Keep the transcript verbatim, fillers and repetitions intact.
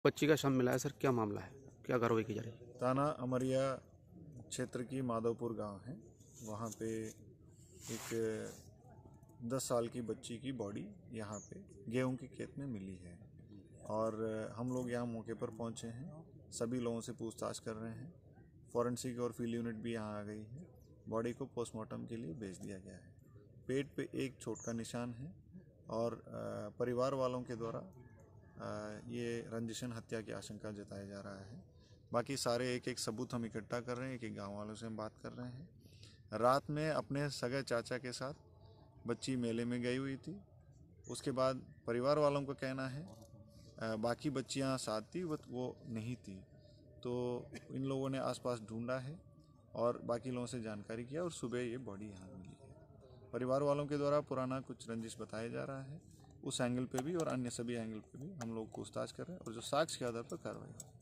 बच्ची का शव मिला है सर, क्या मामला है, क्या कार्रवाई की जा रही है? ताना अमरिया क्षेत्र की माधवपुर गांव है, वहाँ पे एक दस साल की बच्ची की बॉडी यहाँ पे गेहूं के खेत में मिली है और हम लोग यहाँ मौके पर पहुँचे हैं। सभी लोगों से पूछताछ कर रहे हैं। फॉरेंसिक और फील्ड यूनिट भी यहाँ आ गई है। बॉडी को पोस्टमार्टम के लिए भेज दिया गया है। पेट पे एक चोट का निशान है और परिवार वालों के द्वारा ये रंजिशन हत्या की आशंका जताया जा रहा है। बाकी सारे एक एक सबूत हम इकट्ठा कर रहे हैं, एक एक गांव वालों से हम बात कर रहे हैं। रात में अपने सगे चाचा के साथ बच्ची मेले में गई हुई थी। उसके बाद परिवार वालों का कहना है बाकी बच्चियां साथ थी, वो नहीं थी। तो इन लोगों ने आसपास ढूंढा है और बाकी लोगों से जानकारी किया और सुबह ये बॉडी यहाँ मिली है। परिवार वालों के द्वारा पुराना कुछ रंजिश बताया जा रहा है। उस एंगल पे भी और अन्य सभी एंगल पे भी हम लोग पूछताछ कर रहे हैं और जो साक्ष्य के आधार पर कार्रवाई